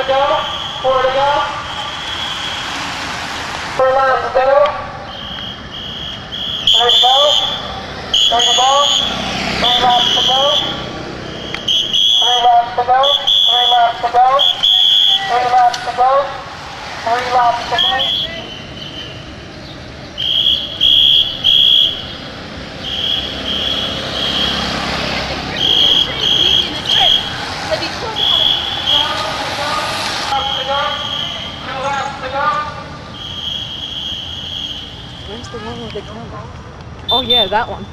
to go. 4 to go. 3 laps to go. 3 to go. 3 to go. 3 laps to go. 3 laps to go. 3 laps to go. 3 laps to go. 3 laps to go. Where's the one with the camera? Oh yeah, that one.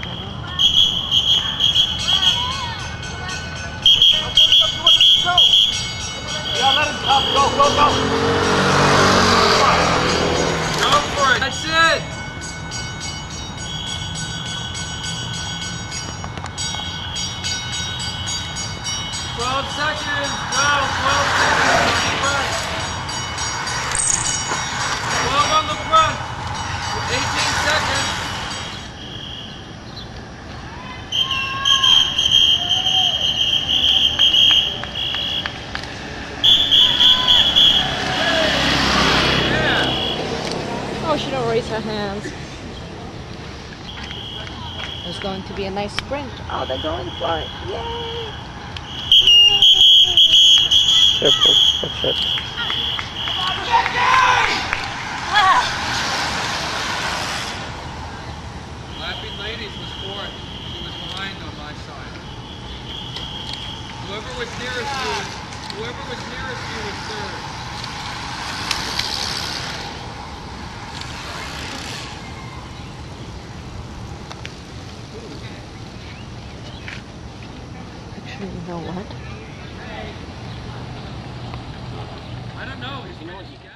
Yeah, let him come. Go, go, go. Go for it. That's it. 12 seconds. Go. 12 seconds. 12 on the front. 18 seconds. Oh, she don't raise her hands. There's going to be a nice sprint. Oh, they're going for it. Yay! Careful, watch it. Lapping Ladies was fourth. She was behind on my side. Whoever was nearest you was third. Actually, you know what? I don't know. You know what you got.